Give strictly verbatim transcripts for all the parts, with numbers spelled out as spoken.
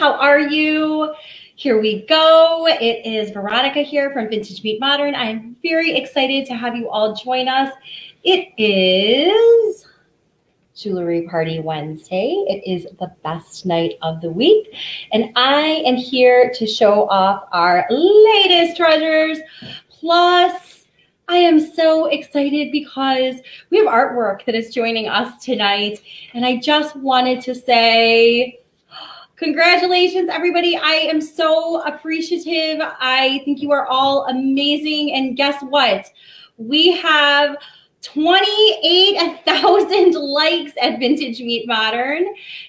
How are you? Here we go. It is Veronica here from Vintage Meet Modern. I am very excited to have you all join us. It is Jewelry Party Wednesday. It is the best night of the week, and I am here to show off our latest treasures. Plus, I am so excited because we have artwork that is joining us tonight, and I just wanted to say congratulations, everybody. I am so appreciative. I think you are all amazing, and guess what? We have twenty-eight thousand likes at Vintage Meet Modern.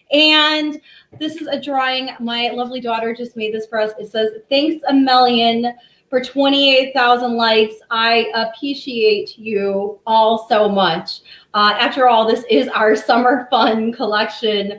And this is a drawing. My lovely daughter just made this for us. It says, thanks a million for twenty-eight thousand likes. I appreciate you all so much. Uh, after all, this is our summer fun collection.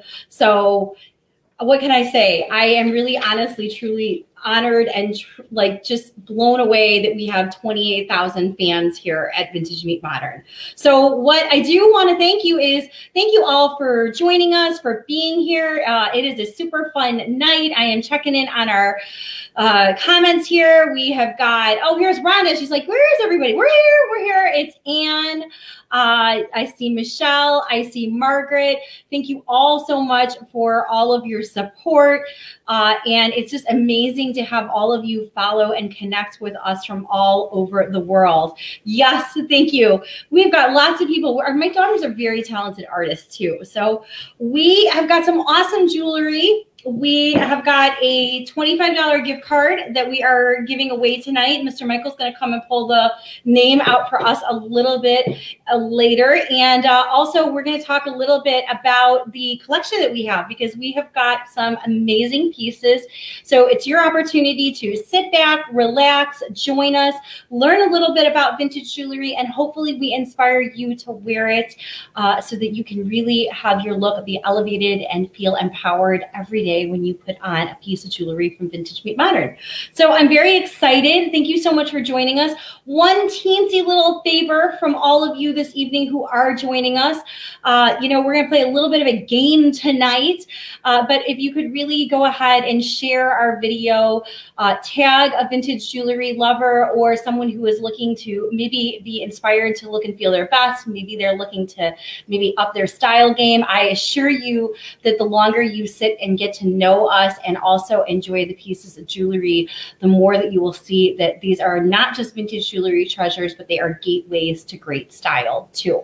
So what can I say? I am really honestly, truly honored and tr like just blown away that we have twenty-eight thousand fans here at Vintage Meet Modern. So what I do want to thank you is thank you all for joining us, for being here. Uh, it is a super fun night. I am checking in on our uh, comments here. We have got, oh, here's Rhonda. She's like, where is everybody? We're here, we're here. It's Anne. Uh, I see Michelle, I see Margaret. Thank you all so much for all of your support. Uh, and it's just amazing to have all of you follow and connect with us from all over the world. Yes, thank you. We've got lots of people. My daughters are very talented artists too. So we have got some awesome jewelry. We have got a twenty-five dollar gift card that we are giving away tonight. Mister Michael's going to come and pull the name out for us a little bit uh, later. And uh, also, we're going to talk a little bit about the collection that we have, because we have got some amazing pieces. So it's your opportunity to sit back, relax, join us, learn a little bit about vintage jewelry, and hopefully we inspire you to wear it uh, so that you can really have your look be elevated and feel empowered every day when you put on a piece of jewelry from Vintage Meet Modern. So I'm very excited. Thank you so much for joining us. One teensy little favor from all of you this evening who are joining us. Uh, you know, we're gonna play a little bit of a game tonight, uh, but if you could really go ahead and share our video, uh, tag a vintage jewelry lover or someone who is looking to maybe be inspired to look and feel their best. Maybe they're looking to maybe up their style game. I assure you that the longer you sit and get to know us and also enjoy the pieces of jewelry, the more that you will see that these are not just vintage jewelry treasures, but they are gateways to great style too.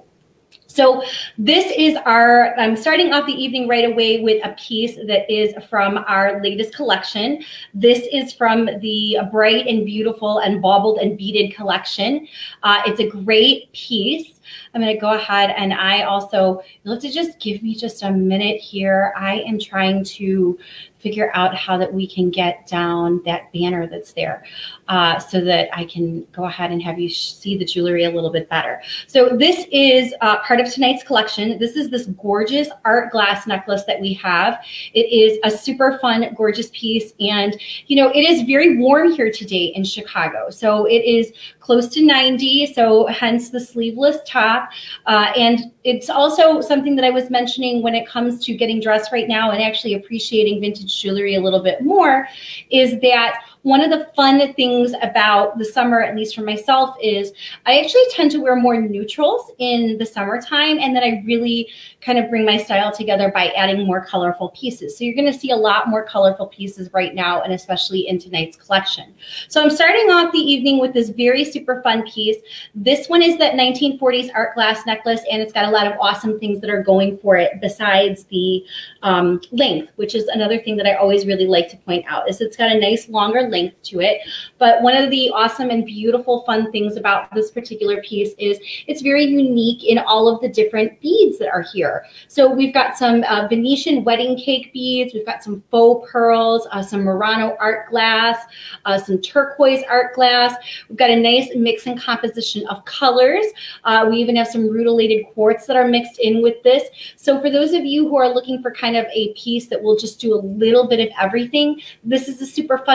So this is our, I'm starting off the evening right away with a piece that is from our latest collection. This is from the Bright and Beautiful and Baubled and Beaded collection. Uh, it's a great piece. I'm going to go ahead and I also, you'll have to just give me just a minute here. I am trying to figure out how that we can get down that banner that's there uh, so that I can go ahead and have you see the jewelry a little bit better. So this is uh, part of tonight's collection. This is this gorgeous art glass necklace that we have. It is a super fun, gorgeous piece. And, you know, it is very warm here today in Chicago. So it is close to ninety, so hence the sleeveless top. Uh, and it's also something that I was mentioning when it comes to getting dressed right now and actually appreciating vintage jewelry a little bit more, is that one of the fun things about the summer, at least for myself, is I actually tend to wear more neutrals in the summertime, and then I really kind of bring my style together by adding more colorful pieces. So you're going to see a lot more colorful pieces right now, and especially in tonight's collection. So I'm starting off the evening with this very super fun piece. This one is that nineteen forties art glass necklace, and it's got a lot of awesome things that are going for it besides the um, length, which is another thing that I always really like to point out, is it's got a nice longer length to it. But one of the awesome and beautiful fun things about this particular piece is it's very unique in all of the different beads that are here. So we've got some uh, Venetian wedding cake beads, we've got some faux pearls, uh, some Murano art glass, uh, some turquoise art glass. We've got a nice mix and composition of colors. Uh, we even have some rutilated quartz that are mixed in with this. So for those of you who are looking for kind of a piece that will just do a little bit of everything, this is a super fun one. This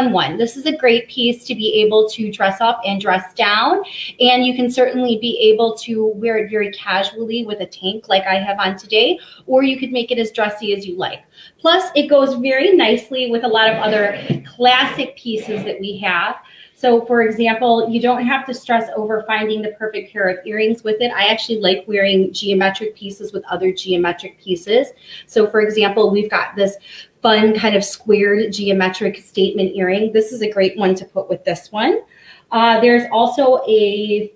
this is a great piece to be able to dress up and dress down. And you can certainly be able to wear it very casually with a tank like I have on today, or you could make it as dressy as you like. Plus, it goes very nicely with a lot of other classic pieces that we have. So for example, you don't have to stress over finding the perfect pair of earrings with it. I actually like wearing geometric pieces with other geometric pieces. So for example, we've got this fun kind of squared geometric statement earring. This is a great one to put with this one. Uh, there's also a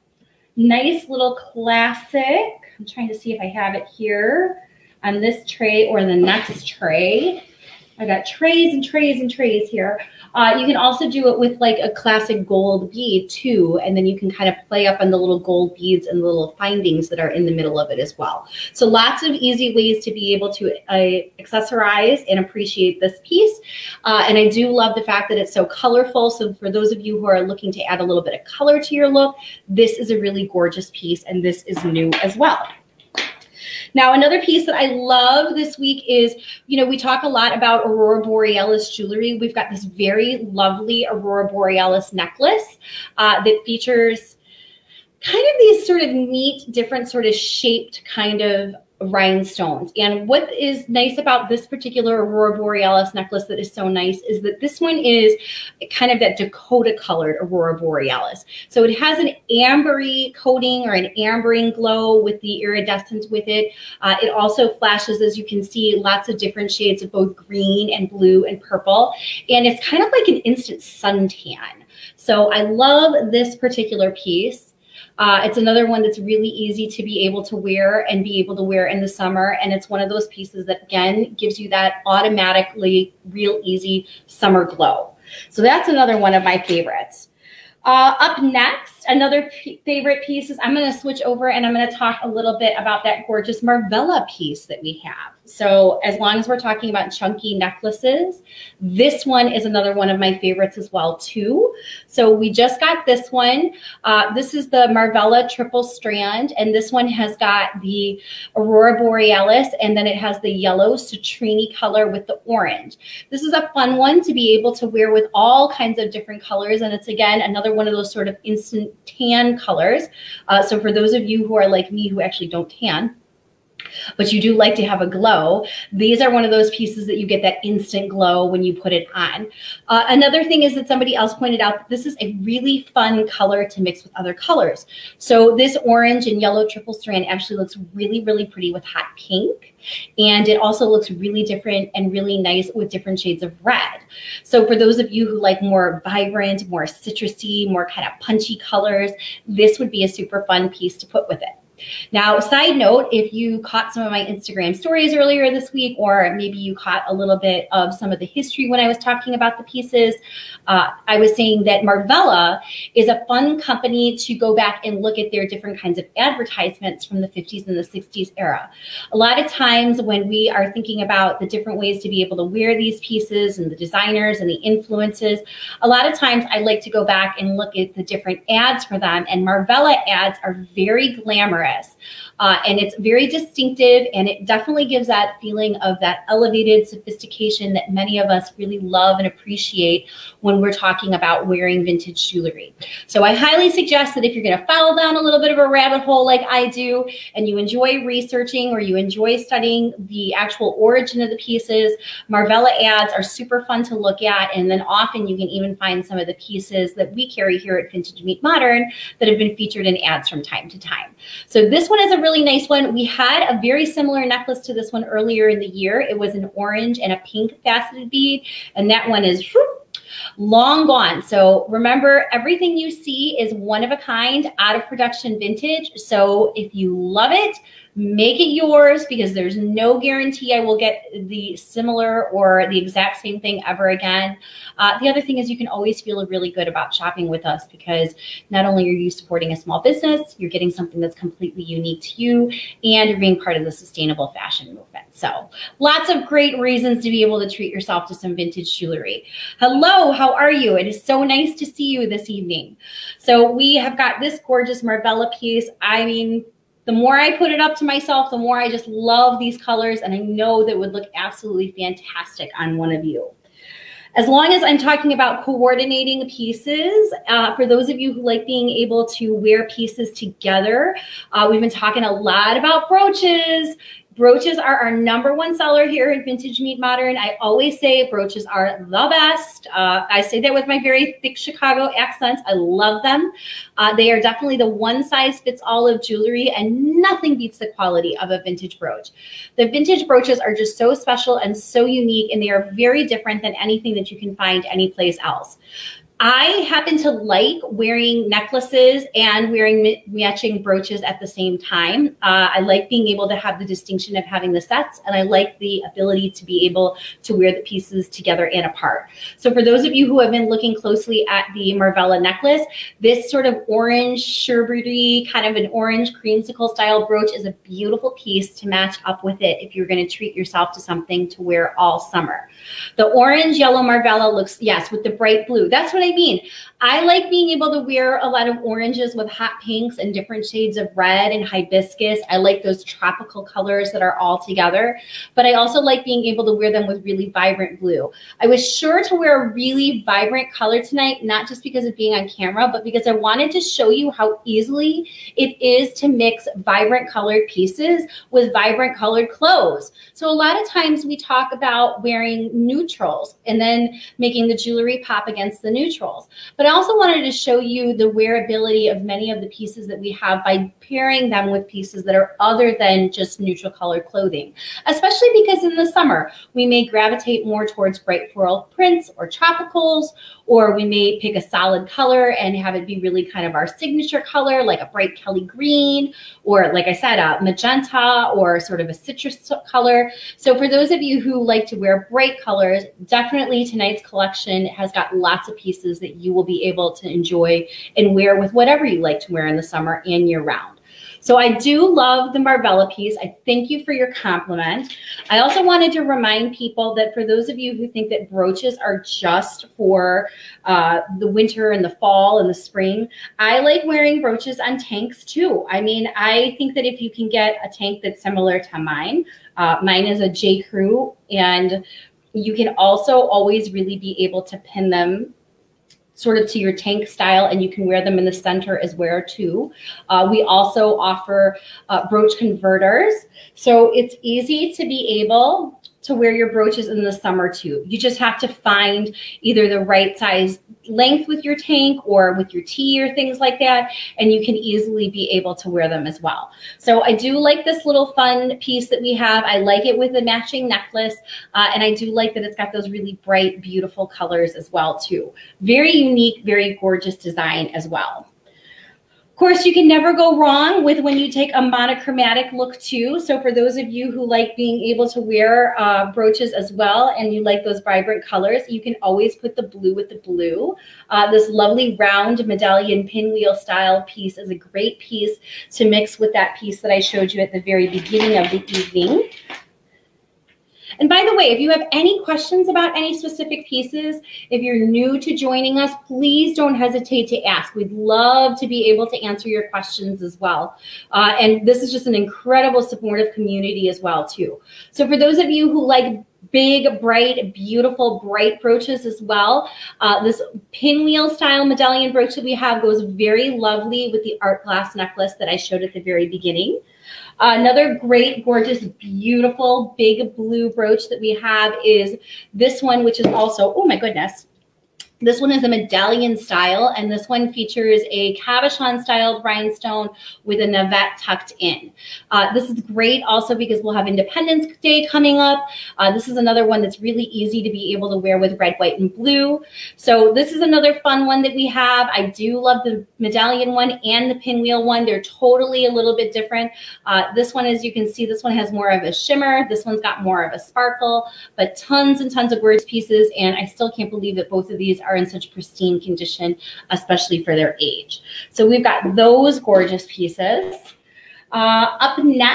nice little classic. I'm trying to see if I have it here on this tray or the next tray. I got trays and trays and trays here. Uh, you can also do it with like a classic gold bead too, and then you can kind of play up on the little gold beads and the little findings that are in the middle of it as well. So lots of easy ways to be able to uh, accessorize and appreciate this piece. Uh, and I do love the fact that it's so colorful. So for those of you who are looking to add a little bit of color to your look, this is a really gorgeous piece, and this is new as well. Now, another piece that I love this week is, you know, we talk a lot about Aurora Borealis jewelry. We've got this very lovely Aurora Borealis necklace uh, that features kind of these sort of neat, different sort of shaped kind of rhinestones. And what is nice about this particular Aurora Borealis necklace that is so nice is that this one is kind of that Dakota colored Aurora Borealis. So it has an ambery coating or an ambering glow with the iridescence with it. Uh, it also flashes, as you can see, lots of different shades of both green and blue and purple. And it's kind of like an instant suntan. So I love this particular piece. Uh, it's another one that's really easy to be able to wear and be able to wear in the summer. And it's one of those pieces that, again, gives you that automatically real easy summer glow. So that's another one of my favorites. Uh, up next, another favorite piece is I'm going to switch over and I'm going to talk a little bit about that gorgeous Marvella piece that we have. So as long as we're talking about chunky necklaces, this one is another one of my favorites as well too. So we just got this one. Uh, this is the Marvella triple strand, and this one has got the Aurora Borealis, and then it has the yellow citrine color with the orange. This is a fun one to be able to wear with all kinds of different colors, and it's again another one of those sort of instant tan colors. Uh, so for those of you who are like me who actually don't tan, but you do like to have a glow, these are one of those pieces that you get that instant glow when you put it on. Uh, another thing is that somebody else pointed out that this is a really fun color to mix with other colors. So this orange and yellow triple strand actually looks really, really pretty with hot pink. And it also looks really different and really nice with different shades of red. So for those of you who like more vibrant, more citrusy, more kind of punchy colors, this would be a super fun piece to put with it. Now, side note, if you caught some of my Instagram stories earlier this week, or maybe you caught a little bit of some of the history when I was talking about the pieces, uh, I was saying that Marvella is a fun company to go back and look at their different kinds of advertisements from the fifties and the sixties era. A lot of times when we are thinking about the different ways to be able to wear these pieces and the designers and the influences, a lot of times I like to go back and look at the different ads for them, and Marvella ads are very glamorous. Uh, and it's very distinctive, and it definitely gives that feeling of that elevated sophistication that many of us really love and appreciate when we're talking about wearing vintage jewelry. So I highly suggest that if you're going to follow down a little bit of a rabbit hole like I do, and you enjoy researching or you enjoy studying the actual origin of the pieces, Marvella ads are super fun to look at, and then often you can even find some of the pieces that we carry here at Vintage Meet Modern that have been featured in ads from time to time. So this one is a really nice one. We had a very similar necklace to this one earlier in the year. It was an orange and a pink faceted bead, and that one is whoop, long gone. So remember, everything you see is one of a kind, out of production vintage. So if you love it, make it yours, because there's no guarantee I will get the similar or the exact same thing ever again. Uh, the other thing is you can always feel really good about shopping with us, because not only are you supporting a small business, you're getting something that's completely unique to you, and you're being part of the sustainable fashion movement. So lots of great reasons to be able to treat yourself to some vintage jewelry. Hello, how are you? It is so nice to see you this evening. So we have got this gorgeous Marvella piece. I mean, the more I put it up to myself, the more I just love these colors, and I know that would look absolutely fantastic on one of you. As long as I'm talking about coordinating pieces, uh, for those of you who like being able to wear pieces together, uh, we've been talking a lot about brooches. Brooches are our number one seller here at Vintage Meet Modern. I always say brooches are the best. Uh, I say that with my very thick Chicago accent. I love them. Uh, they are definitely the one size fits all of jewelry, and nothing beats the quality of a vintage brooch. The vintage brooches are just so special and so unique, and they are very different than anything that you can find anyplace else. I happen to like wearing necklaces and wearing matching brooches at the same time. Uh, I like being able to have the distinction of having the sets, and I like the ability to be able to wear the pieces together and apart. So for those of you who have been looking closely at the Marvella necklace, this sort of orange sherbety, kind of an orange creamsicle style brooch is a beautiful piece to match up with it if you're going to treat yourself to something to wear all summer. The orange yellow Marvella looks, yes, with the bright blue. That's what I mean. I like being able to wear a lot of oranges with hot pinks and different shades of red and hibiscus. I like those tropical colors that are all together, but I also like being able to wear them with really vibrant blue. I was sure to wear a really vibrant color tonight, not just because of being on camera, but because I wanted to show you how easily it is to mix vibrant colored pieces with vibrant colored clothes. So a lot of times we talk about wearing neutrals and then making the jewelry pop against the neutrals. But I also wanted to show you the wearability of many of the pieces that we have by pairing them with pieces that are other than just neutral colored clothing, especially because in the summer, we may gravitate more towards bright floral prints or tropicals, or we may pick a solid color and have it be really kind of our signature color, like a bright Kelly green, or like I said, a magenta, or sort of a citrus color. So for those of you who like to wear bright colors, definitely tonight's collection has got lots of pieces that you will be able to enjoy and wear with whatever you like to wear in the summer and year round. So I do love the Marvella piece. I thank you for your compliment. I also wanted to remind people that for those of you who think that brooches are just for uh, the winter and the fall and the spring, I like wearing brooches on tanks too. I mean, I think that if you can get a tank that's similar to mine, uh, mine is a J. Crew, and you can also always really be able to pin them sort of to your tank style, and you can wear them in the center as well too. Uh, we also offer uh, brooch converters. So it's easy to be able to wear your brooches in the summer too. You just have to find either the right size length with your tank or with your tee or things like that, and you can easily be able to wear them as well. So I do like this little fun piece that we have. I like it with a matching necklace, uh, and I do like that it's got those really bright, beautiful colors as well too. Very unique, very gorgeous design as well. Of course, you can never go wrong with when you take a monochromatic look too. So for those of you who like being able to wear uh, brooches as well, and you like those vibrant colors, you can always put the blue with the blue. Uh, this lovely round medallion pinwheel style piece is a great piece to mix with that piece that I showed you at the very beginning of the evening. And by the way, if you have any questions about any specific pieces, if you're new to joining us, please don't hesitate to ask. We'd love to be able to answer your questions as well. Uh, and this is just an incredible supportive community as well too. So for those of you who like big, bright, beautiful, bright brooches as well, uh, this pinwheel style medallion brooch that we have goes very lovely with the art glass necklace that I showed at the very beginning. Uh, another great, gorgeous, beautiful, big blue brooch that we have is this one, which is also, oh my goodness, this one is a medallion style, and this one features a cabochon styled rhinestone with a navette tucked in. Uh, this is great also because we'll have Independence Day coming up. Uh, this is another one that's really easy to be able to wear with red, white, and blue. So this is another fun one that we have. I do love the medallion one and the pinwheel one. They're totally a little bit different. Uh, this one, as you can see, this one has more of a shimmer. This one's got more of a sparkle, but tons and tons of gorgeous pieces, and I still can't believe that both of these are are in such pristine condition, especially for their age. So we've got those gorgeous pieces. Uh, up next,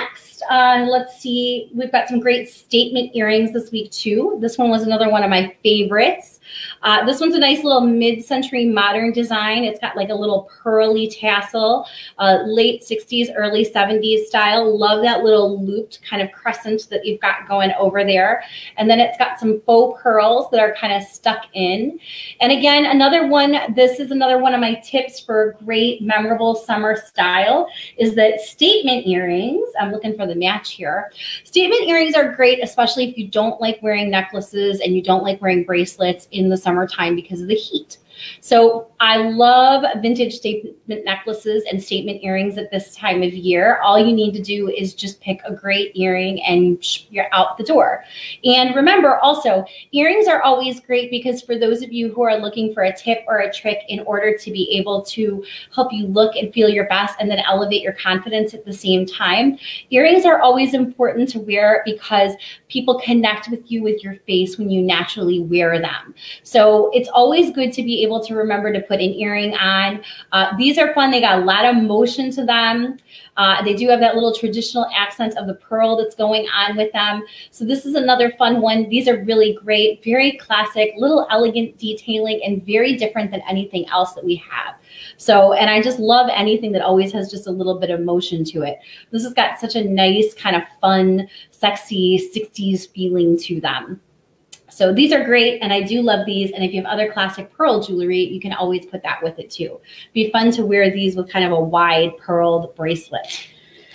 uh, let's see, we've got some great statement earrings this week too. This one was another one of my favorites. Uh, this one's a nice little mid-century modern design. It's got like a little pearly tassel, uh, late sixties, early seventies style. Love that little looped kind of crescent that you've got going over there. And then it's got some faux pearls that are kind of stuck in. And again, another one, this is another one of my tips for great, memorable summer style is that statement earrings, I'm looking for the match here. Statement earrings are great, especially if you don't like wearing necklaces and you don't like wearing bracelets in the summertime because of the heat. So I love vintage statement necklaces and statement earrings at this time of year. All you need to do is just pick a great earring and you're out the door. And remember also, earrings are always great because for those of you who are looking for a tip or a trick in order to be able to help you look and feel your best and then elevate your confidence at the same time, earrings are always important to wear because people connect with you with your face when you naturally wear them. So it's always good to be able to remember to put an earring on. Uh, these are fun. They got a lot of motion to them. Uh, they do have that little traditional accent of the pearl that's going on with them. So this is another fun one. These are really great, very classic, little elegant detailing and very different than anything else that we have. So, and I just love anything that always has just a little bit of motion to it. This has got such a nice kind of fun, sexy sixties feeling to them. So these are great, and I do love these. And if you have other classic pearl jewelry, you can always put that with it too. Be fun to wear these with kind of a wide pearled bracelet.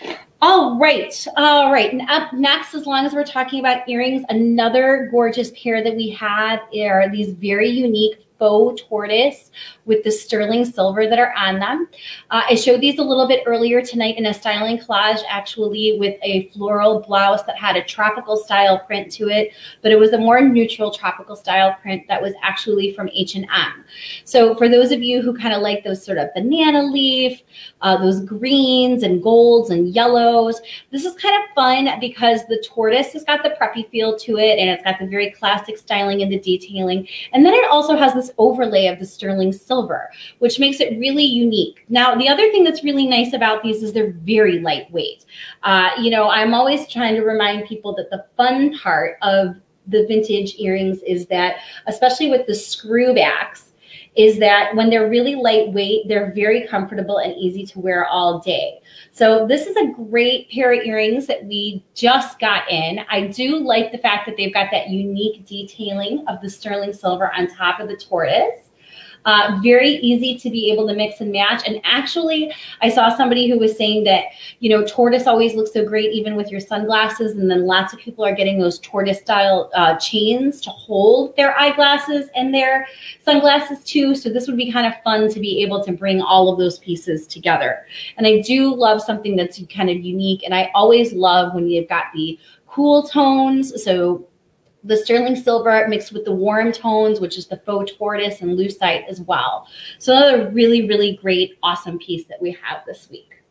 All right, all right. And up next, as long as we're talking about earrings, another gorgeous pair that we have are these very unique faux tortoise with the sterling silver that are on them. Uh, I showed these a little bit earlier tonight in a styling collage, actually with a floral blouse that had a tropical style print to it, but it was a more neutral tropical style print that was actually from H and M. So for those of you who kind of like those sort of banana leaf, uh, those greens and golds and yellows, this is kind of fun because the tortoise has got the preppy feel to it and it's got the very classic styling and the detailing. And then it also has this overlay of the sterling silver, which makes it really unique. Now, the other thing that's really nice about these is they're very lightweight. Uh, you know, I'm always trying to remind people that the fun part of the vintage earrings is that, especially with the screw backs, is that when they're really lightweight, they're very comfortable and easy to wear all day. So this is a great pair of earrings that we just got in. I do like the fact that they've got that unique detailing of the sterling silver on top of the tortoise. Uh, very easy to be able to mix and match. And actually, I saw somebody who was saying that, you know, tortoise always looks so great even with your sunglasses. And then lots of people are getting those tortoise style uh, chains to hold their eyeglasses and their sunglasses too. So this would be kind of fun to be able to bring all of those pieces together. And I do love something that's kind of unique. And I always love when you've got the cool tones. So the sterling silver mixed with the warm tones, which is the faux tortoise and lucite as well. So another really, really great, awesome piece that we have this week.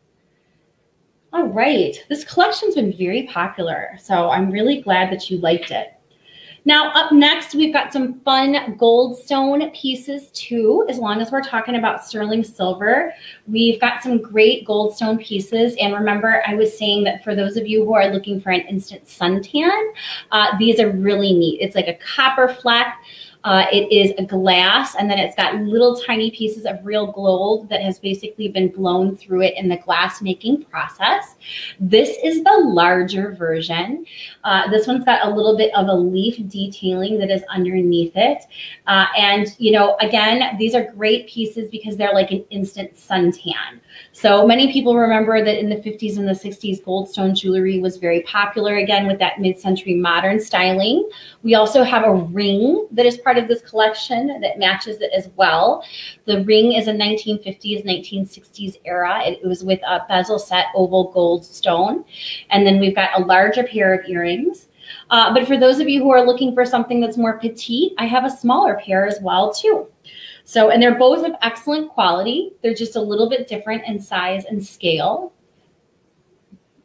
All right, this collection's been very popular, so I'm really glad that you liked it. Now, up next, we've got some fun goldstone pieces too, as long as we're talking about sterling silver. We've got some great goldstone pieces. And remember, I was saying that for those of you who are looking for an instant suntan, uh, these are really neat. It's like a copper fleck. Uh, it is a glass, and then it's got little tiny pieces of real gold that has basically been blown through it in the glass making process. This is the larger version. Uh, this one's got a little bit of a leaf detailing that is underneath it. Uh, and, you know, again, these are great pieces because they're like an instant suntan. So many people remember that in the fifties and the sixties, goldstone jewelry was very popular, again, with that mid-century modern styling. We also have a ring that is part of this collection that matches it as well. The ring is a nineteen fifties, nineteen sixties era. It was with a bezel set oval gold stone. And then we've got a larger pair of earrings. Uh, but for those of you who are looking for something that's more petite, I have a smaller pair as well too. So, and they're both of excellent quality. They're just a little bit different in size and scale.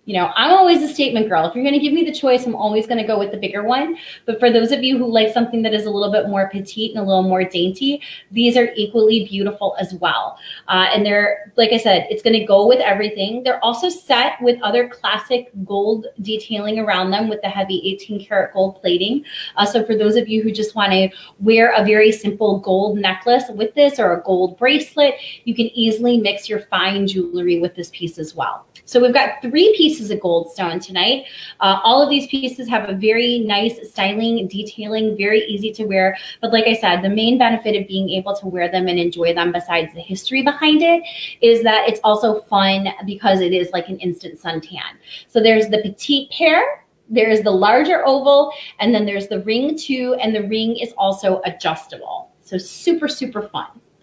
You know, I'm always a statement girl. If you're going to give me the choice, I'm always going to go with the bigger one. But for those of you who like something that is a little bit more petite and a little more dainty, these are equally beautiful as well. Uh, and they're, like I said, it's going to go with everything. They're also set with other classic gold detailing around them with the heavy eighteen karat gold plating. Uh, so for those of you who just want to wear a very simple gold necklace with this or a gold bracelet, you can easily mix your fine jewelry with this piece as well. So we've got three pieces of gold stone tonight. Uh, all of these pieces have a very nice styling, detailing, very easy to wear. But like I said, the main benefit of being able to wear them and enjoy them, besides the history behind it, is that it's also fun because it is like an instant suntan. So there's the petite pair, there's the larger oval, and then there's the ring too, and the ring is also adjustable. So super, super fun.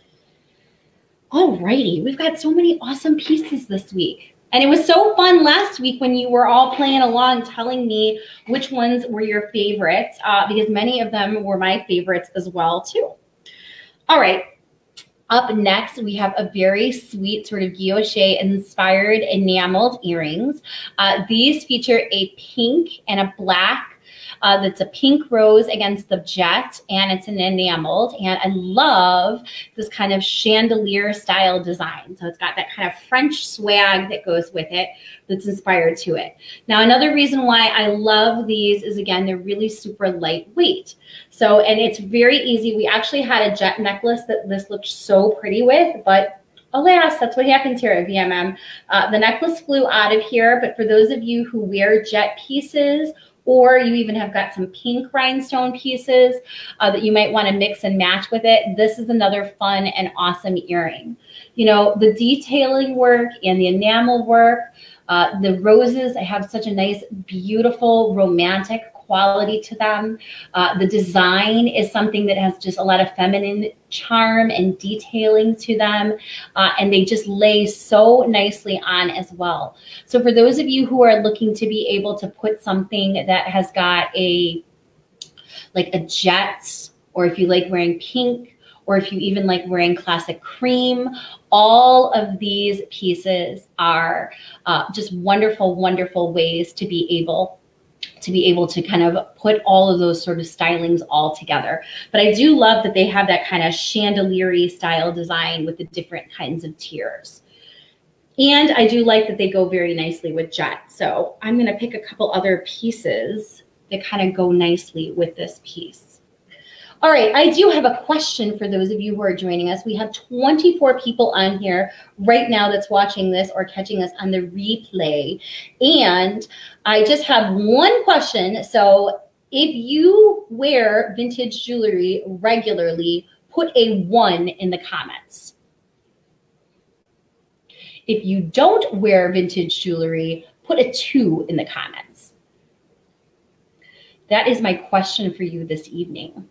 Alrighty, we've got so many awesome pieces this week. And it was so fun last week when you were all playing along, telling me which ones were your favorites, uh, because many of them were my favorites as well, too. All right. Up next, we have a very sweet sort of guilloche-inspired enameled earrings. Uh, these feature a pink and a black. Uh, that's a pink rose against the jet, and it's an enameled. And I love this kind of chandelier style design. So it's got that kind of French swag that goes with it that's inspired to it. Now, another reason why I love these is, again, they're really super lightweight. So, and it's very easy. We actually had a jet necklace that this looked so pretty with, but alas, that's what happens here at V M M. Uh, the necklace flew out of here, but for those of you who wear jet pieces, or you even have got some pink rhinestone pieces uh, that you might want to mix and match with it, this is another fun and awesome earring. You know, the detailing work and the enamel work, uh, the roses have such a nice, beautiful, romantic quality to them. Uh, the design is something that has just a lot of feminine charm and detailing to them, uh, and they just lay so nicely on as well. So for those of you who are looking to be able to put something that has got a, like a jet, or if you like wearing pink, or if you even like wearing classic cream, all of these pieces are uh, just wonderful, wonderful ways to be able to be able to kind of put all of those sort of stylings all together. But I do love that they have that kind of chandelier-y style design with the different kinds of tiers. And I do like that they go very nicely with jet. So I'm going to pick a couple other pieces that kind of go nicely with this piece. All right, I do have a question for those of you who are joining us. We have twenty-four people on here right now that's watching this or catching us on the replay. And I just have one question. So if you wear vintage jewelry regularly, put a one in the comments. If you don't wear vintage jewelry, put a two in the comments. That is my question for you this evening.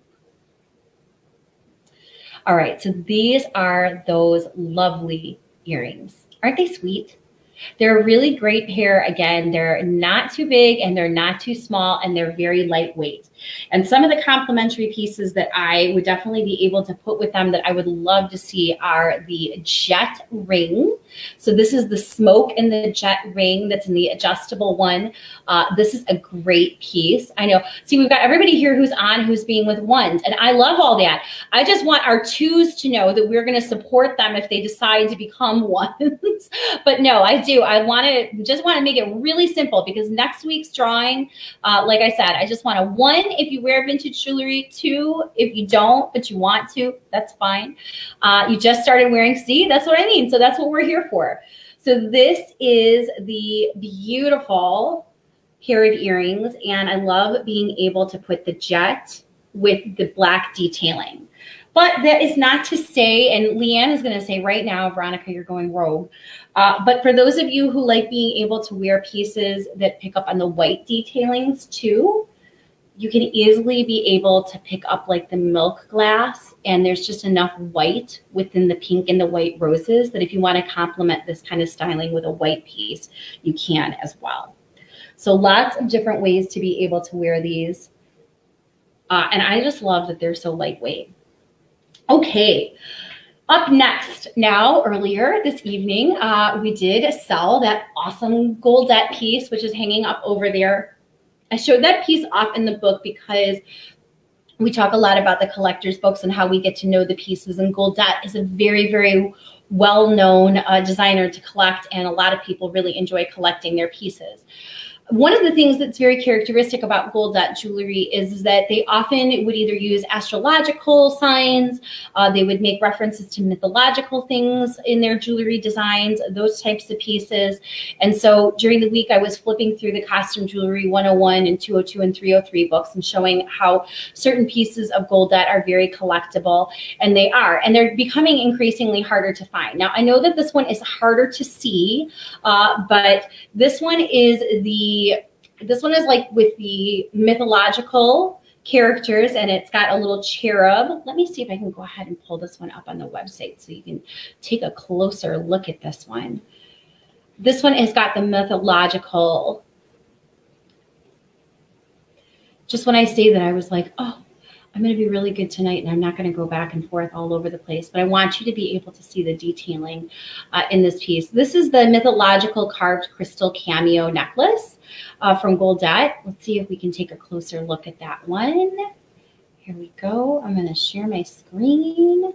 All right, so these are those lovely earrings. Aren't they sweet? They're a really great pair. Again, they're not too big and they're not too small, and they're very lightweight. And some of the complementary pieces that I would definitely be able to put with them that I would love to see are the jet ring. So this is the smoke in the jet ring that's in the adjustable one. Uh, this is a great piece. I know. See, we've got everybody here who's on who's being with ones, and I love all that. I just want our twos to know that we're going to support them if they decide to become ones. But no, I do. I want to just want to make it really simple, because next week's drawing, uh, like I said, I just want a one if you wear vintage jewelry, two if you don't, but you want to, that's fine. Uh, you just started wearing, see, that's what I mean. So that's what we're here for. So this is the beautiful pair of earrings, and I love being able to put the jet with the black detailing. But that is not to say, and Leanne is going to say right now, Veronica, you're going rogue. Uh, but for those of you who like being able to wear pieces that pick up on the white detailings too, you can easily be able to pick up like the milk glass, and there's just enough white within the pink and the white roses that if you want to complement this kind of styling with a white piece, you can as well. So lots of different ways to be able to wear these. Uh, and I just love that they're so lightweight. Okay, Up next, now, earlier this evening, uh, we did sell that awesome Goldette piece, which is hanging up over there. I showed that piece off in the book because we talk a lot about the collector's books and how we get to know the pieces. And Goldette is a very, very well-known uh, designer to collect, and a lot of people really enjoy collecting their pieces. One of the things that's very characteristic about Goldette jewelry is, is that they often would either use astrological signs, uh, they would make references to mythological things in their jewelry designs, those types of pieces. And so during the week, I was flipping through the Costume Jewelry one oh one and two oh two and three oh three books and showing how certain pieces of Goldette are very collectible, and they are. And they're becoming increasingly harder to find. Now, I know that this one is harder to see, uh, but this one is the This one is like with the mythological characters, and it's got a little cherub. Let me see if I can go ahead and pull this one up on the website so you can take a closer look at this one. This one has got the mythological. Just when I say that, I was like, oh, I'm going to be really good tonight, and I'm not going to go back and forth all over the place, but I want you to be able to see the detailing uh, in this piece. This is the mythological carved crystal cameo necklace uh, from Goldette. Let's see if we can take a closer look at that one. Here we go. I'm going to share my screen.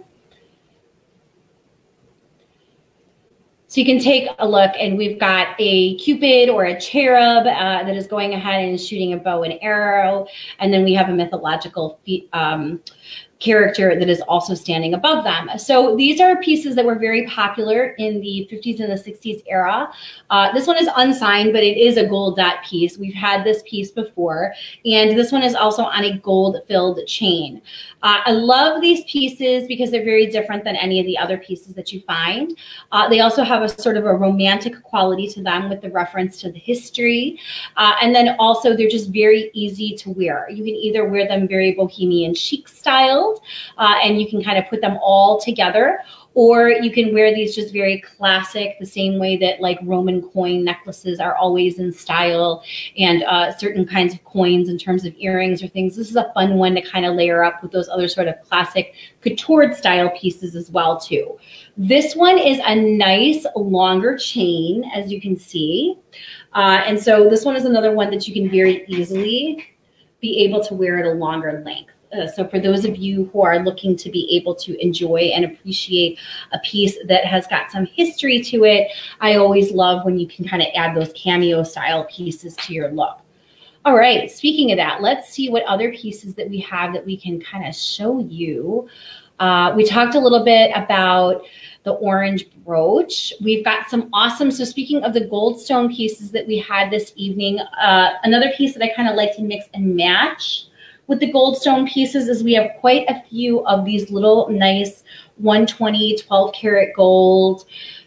So you can take a look, and we've got a Cupid or a cherub uh, that is going ahead and shooting a bow and arrow. And then we have a mythological um, character that is also standing above them. So these are pieces that were very popular in the fifties and the sixties era. Uh, this one is unsigned, but it is a Goldette piece. We've had this piece before, and this one is also on a gold-filled chain. Uh, I love these pieces because they're very different than any of the other pieces that you find. Uh, they also have a sort of a romantic quality to them with the reference to the history. Uh, and then also they're just very easy to wear. You can either wear them very bohemian chic styled, uh, and you can kind of put them all together, or you can wear these just very classic, the same way that like Roman coin necklaces are always in style, and uh, certain kinds of coins in terms of earrings or things. This is a fun one to kind of layer up with those other sort of classic couture style pieces as well too. This one is a nice longer chain, as you can see. Uh, and so this one is another one that you can very easily be able to wear at a longer length. Uh, so for those of you who are looking to be able to enjoy and appreciate a piece that has got some history to it, I always love when you can kind of add those cameo style pieces to your look. All right, speaking of that, let's see what other pieces that we have that we can kind of show you. Uh, we talked a little bit about the orange brooch. We've got some awesome, so speaking of the goldstone pieces that we had this evening, uh, another piece that I kind of like to mix and match with the goldstone pieces is we have quite a few of these little nice one twenty, twelve karat gold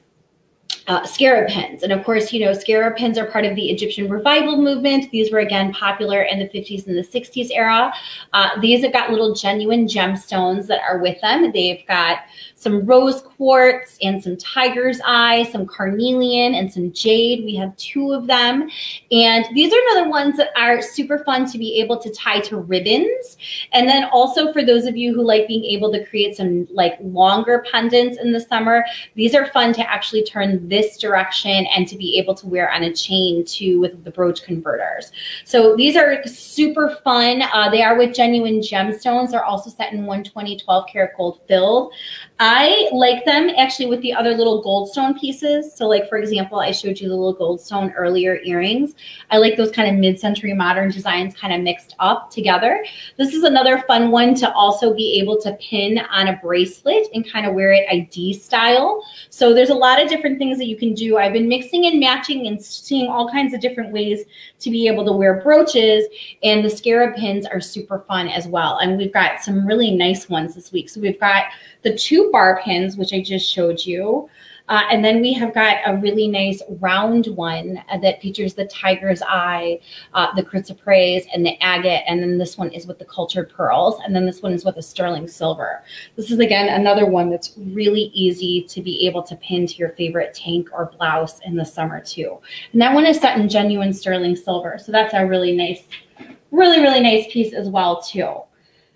uh, scarab pins. And of course, you know, scarab pins are part of the Egyptian revival movement. These were again popular in the fifties and the sixties era. Uh, these have got little genuine gemstones that are with them. They've got some rose quartz and some tiger's eye, some carnelian and some jade. We have two of them. And these are another ones that are super fun to be able to tie to ribbons. And then also for those of you who like being able to create some like longer pendants in the summer, these are fun to actually turn this direction and to be able to wear on a chain too with the brooch converters. So these are super fun. Uh, they are with genuine gemstones. They're also set in one twenty, twelve karat gold filled. I like them actually with the other little goldstone pieces. So like, for example, I showed you the little goldstone earlier earrings. I like those kind of mid-century modern designs kind of mixed up together. This is another fun one to also be able to pin on a bracelet and kind of wear it I D style. So there's a lot of different things that you can do. I've been mixing and matching and seeing all kinds of different ways to be able to wear brooches, and the scarab pins are super fun as well. And we've got some really nice ones this week. So we've got the two bar pins, which I just showed you. Uh, and then we have got a really nice round one uh, that features the tiger's eye, uh, the chrysoprase, and the agate. And then this one is with the cultured pearls. And then this one is with a sterling silver. This is, again, another one that's really easy to be able to pin to your favorite tank or blouse in the summer, too. And that one is set in genuine sterling silver. So that's a really nice, really, really nice piece as well, too.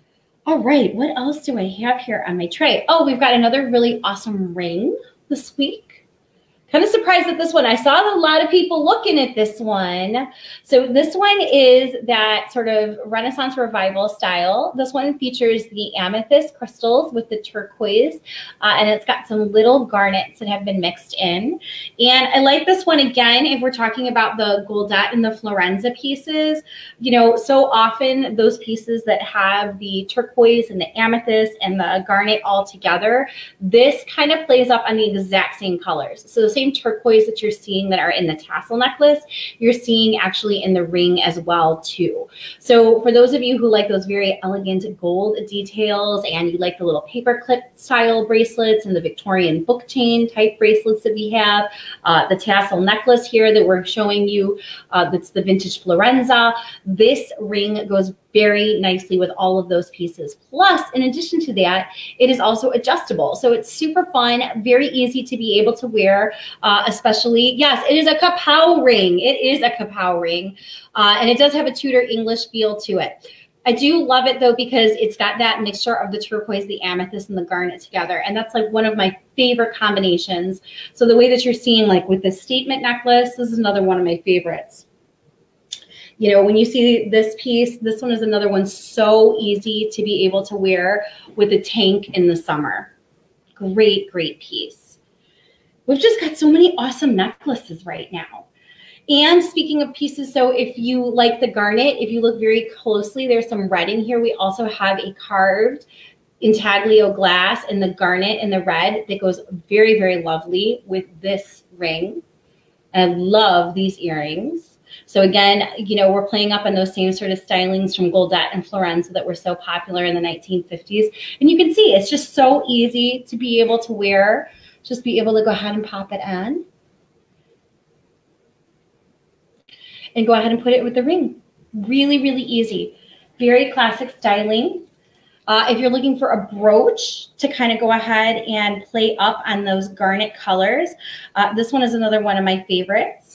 All right, what else do I have here on my tray? Oh, we've got another really awesome ring this week. Kind of surprised at this one. I saw a lot of people looking at this one. So this one is that sort of Renaissance Revival style. This one features the amethyst crystals with the turquoise, uh, and it's got some little garnets that have been mixed in. And I like this one again, if we're talking about the Goldette and the Florenza pieces. You know, so often those pieces that have the turquoise and the amethyst and the garnet all together, this kind of plays up on the exact same colors. So the same turquoise that you're seeing that are in the tassel necklace, you're seeing actually in the ring as well too. So for those of you who like those very elegant gold details and you like the little paper clip style bracelets and the Victorian book chain type bracelets that we have, uh, the tassel necklace here that we're showing you, uh, that's the vintage Florenza, this ring goes very nicely with all of those pieces. Plus, in addition to that, it is also adjustable. So it's super fun, very easy to be able to wear, uh, especially, yes, it is a kapow ring. It is a kapow ring. Uh, and it does have a Tudor English feel to it. I do love it though, because it's got that mixture of the turquoise, the amethyst, and the garnet together. And that's like one of my favorite combinations. So the way that you're seeing like with this statement necklace, this is another one of my favorites. You know, when you see this piece, this one is another one so easy to be able to wear with a tank in the summer. Great, great piece. We've just got so many awesome necklaces right now. And speaking of pieces, so if you like the garnet, if you look very closely, there's some red in here. We also have a carved intaglio glass in the garnet and the red that goes very, very lovely with this ring. And I love these earrings. So again, you know, we're playing up on those same sort of stylings from Goldette and Florenza that were so popular in the nineteen fifties. And you can see it's just so easy to be able to wear, just be able to go ahead and pop it on. And go ahead and put it with the ring. Really, really easy. Very classic styling. Uh, if you're looking for a brooch to kind of go ahead and play up on those garnet colors, uh, this one is another one of my favorites.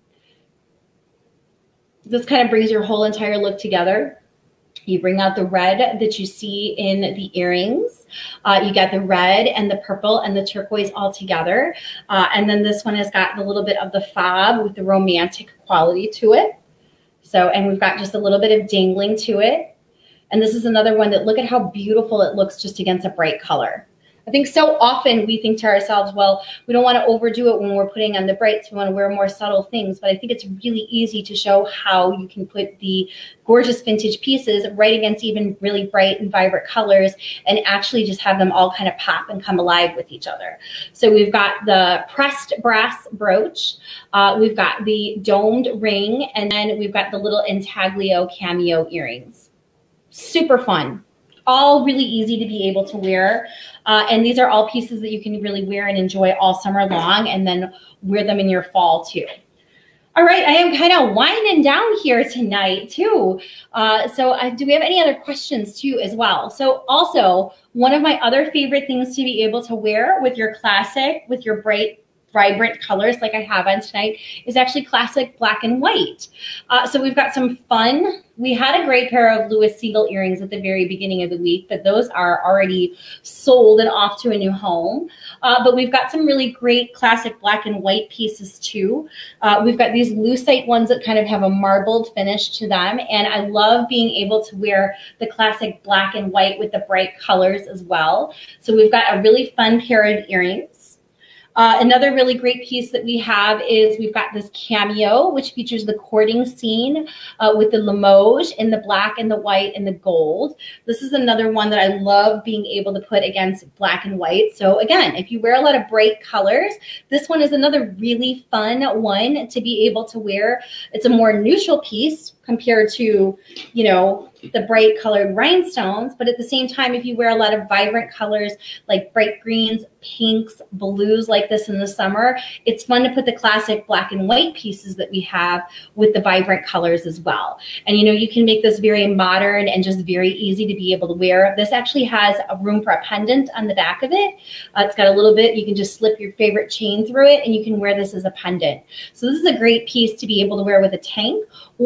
This kind of brings your whole entire look together. You bring out the red that you see in the earrings. Uh, you got the red and the purple and the turquoise all together. Uh, and then this one has got a little bit of the fob with the romantic quality to it. So, and we've got just a little bit of dangling to it. And this is another one that, look at how beautiful it looks just against a bright color. I think so often we think to ourselves, well, we don't want to overdo it when we're putting on the brights. We want to wear more subtle things. But I think it's really easy to show how you can put the gorgeous vintage pieces right against even really bright and vibrant colors and actually just have them all kind of pop and come alive with each other. So we've got the pressed brass brooch. Uh, we've got the domed ring. And then we've got the little intaglio cameo earrings. Super fun. All really easy to be able to wear. Uh, and these are all pieces that you can really wear and enjoy all summer long and then wear them in your fall too. All right, I am kind of winding down here tonight too. Uh, so uh, do we have any other questions too as well? So also, one of my other favorite things to be able to wear with your classic, with your bright, vibrant colors like I have on tonight is actually classic black and white. Uh, so we've got some fun. We had a great pair of Louis Siegel earrings at the very beginning of the week, but those are already sold and off to a new home. Uh, but we've got some really great classic black and white pieces too. Uh, we've got these lucite ones that kind of have a marbled finish to them. And I love being able to wear the classic black and white with the bright colors as well. So we've got a really fun pair of earrings. Uh, another really great piece that we have is we've got this cameo, which features the courting scene uh, with the Limoges in the black and the white and the gold. This is another one that I love being able to put against black and white. So again, if you wear a lot of bright colors, this one is another really fun one to be able to wear. It's a more neutral piece compared to, you know, the bright colored rhinestones. But at the same time, if you wear a lot of vibrant colors like bright greens, pinks, blues like this in the summer, it's fun to put the classic black and white pieces that we have with the vibrant colors as well. And, you know, you can make this very modern and just very easy to be able to wear. This actually has a room for a pendant on the back of it. Uh, it's got a little bit, you can just slip your favorite chain through it and you can wear this as a pendant. So this is a great piece to be able to wear with a tank, or for those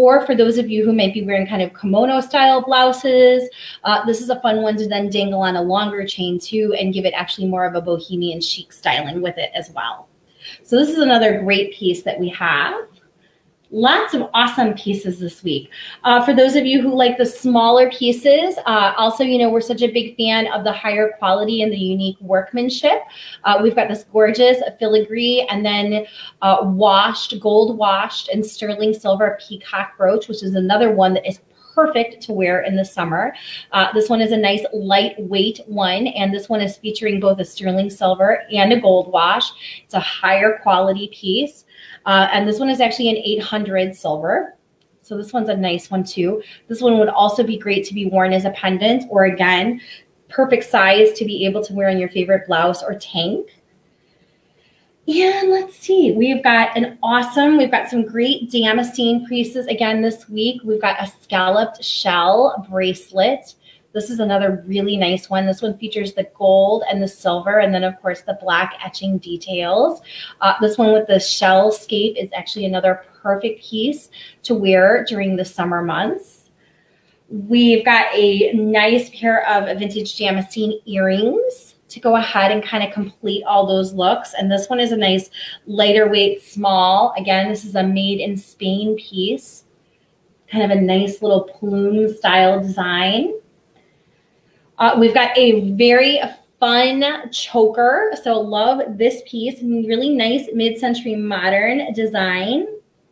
those of you who might be wearing kind of kimono style blouses, uh, this is a fun one to then dangle on a longer chain too and give it actually more of a bohemian chic styling with it as well. So this is another great piece that we have. Lots of awesome pieces this week. Uh, for those of you who like the smaller pieces, uh, also, you know, we're such a big fan of the higher quality and the unique workmanship. Uh, we've got this gorgeous filigree and then uh, washed, gold washed and sterling silver peacock brooch, which is another one that is perfect to wear in the summer. Uh, this one is a nice lightweight one, and this one is featuring both a sterling silver and a gold wash. It's a higher quality piece. Uh, and this one is actually an eight hundred silver. So this one's a nice one too. This one would also be great to be worn as a pendant, or again, perfect size to be able to wear on your favorite blouse or tank. And let's see, we've got an awesome, we've got some great damascene pieces again this week. We've got a scalloped shell bracelet. This is another really nice one. This one features the gold and the silver, and then of course the black etching details. Uh, this one with the shell scape is actually another perfect piece to wear during the summer months. We've got a nice pair of vintage damascene earrings to go ahead and kind of complete all those looks. And this one is a nice lighter weight, small. Again, this is a made in Spain piece, kind of a nice little plume style design. Uh, we've got a very fun choker. So love this piece. Really nice mid-century modern design.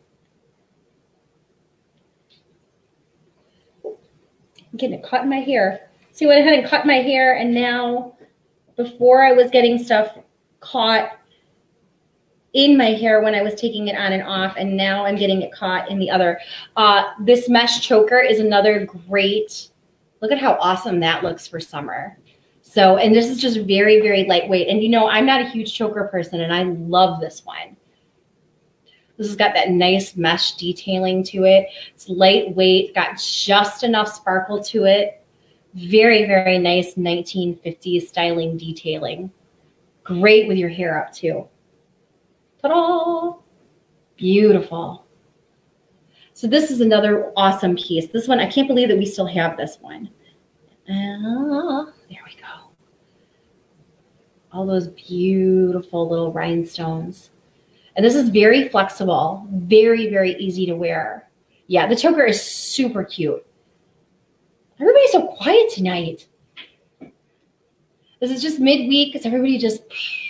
I'm getting it caught in my hair. See, I went ahead and cut my hair, and now before I was getting stuff caught in my hair when I was taking it on and off, and now I'm getting it caught in the other. Uh, this mesh choker is another great. Look at how awesome that looks for summer. So, and this is just very, very lightweight. And you know, I'm not a huge choker person, and I love this one. This has got that nice mesh detailing to it. It's lightweight, got just enough sparkle to it. Very, very nice nineteen fifties styling detailing. Great with your hair up too. Ta-da! Beautiful. So this is another awesome piece. This one, I can't believe that we still have this one. Uh, there we go. All those beautiful little rhinestones. And this is very flexible, very, very easy to wear. Yeah, the choker is super cute. Everybody's so quiet tonight. This is just midweek because everybody just...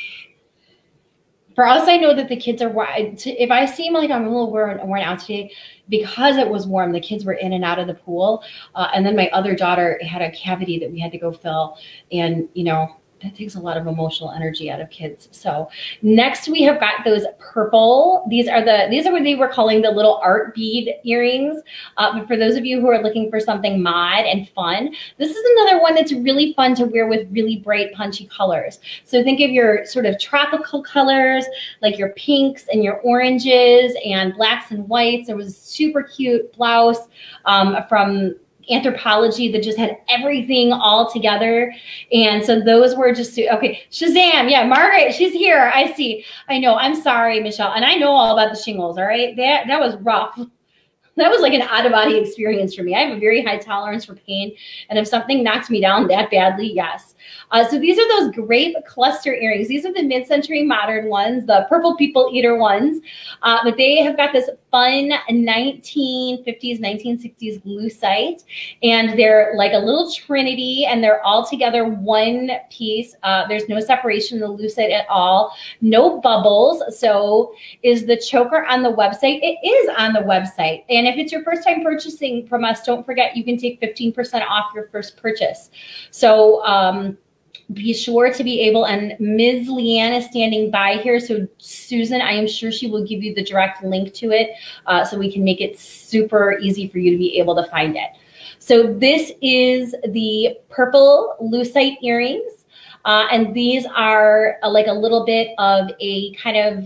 For us, I know that the kids are, if I seem like I'm a little worn, worn out today, because it was warm, the kids were in and out of the pool. Uh, and then my other daughter had a cavity that we had to go fill. And, you know, that takes a lot of emotional energy out of kids. So next we have got those purple. These are the, these are what they were calling the little art bead earrings. Uh, but for those of you who are looking for something mod and fun, this is another one that's really fun to wear with really bright, punchy colors. So think of your sort of tropical colors, like your pinks and your oranges and blacks and whites. There was a super cute blouse um, from Anthropology that just had everything all together. And so those were just, okay, Shazam. Yeah, Margaret, she's here. I see. I know. I'm sorry, Michelle. And I know all about the shingles. All right. That, that was rough. That was like an out-of-body experience for me. I have a very high tolerance for pain. And if something knocks me down that badly, yes. Uh, so these are those grape cluster earrings. These are the mid-century modern ones, the purple people eater ones. Uh, but they have got this fun nineteen fifties, nineteen sixties lucite. And they're like a little trinity, and they're all together one piece. Uh, there's no separation in the lucite at all. No bubbles. So is the choker on the website? It is on the website. And if it's your first time purchasing from us, don't forget you can take fifteen percent off your first purchase. So um, be sure to be able, and Miz Leanne is standing by here. So Susan, I am sure she will give you the direct link to it uh, so we can make it super easy for you to be able to find it. So this is the purple lucite earrings. Uh, and these are uh, like a little bit of a kind of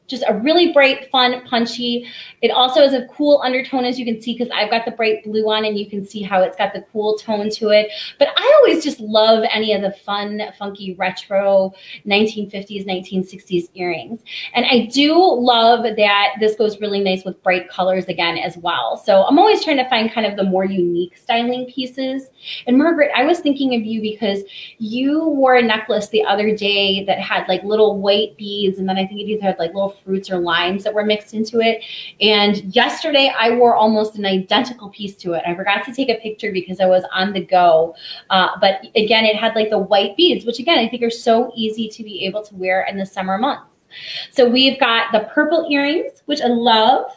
just a really bright, fun, punchy. It also has a cool undertone, as you can see, because I've got the bright blue on, and you can see how it's got the cool tone to it. But I always just love any of the fun, funky, retro nineteen fifties, nineteen sixties earrings. And I do love that this goes really nice with bright colors again as well. So I'm always trying to find kind of the more unique styling pieces. And Margaret, I was thinking of you because you wore a necklace the other day that had like little white beads, and then I think it either had like little fruits or limes that were mixed into it. And yesterday I wore almost an identical piece to it. I forgot to take a picture because I was on the go. Uh, but again, it had like the white beads, which again, I think are so easy to be able to wear in the summer months. So we've got the purple earrings, which I love.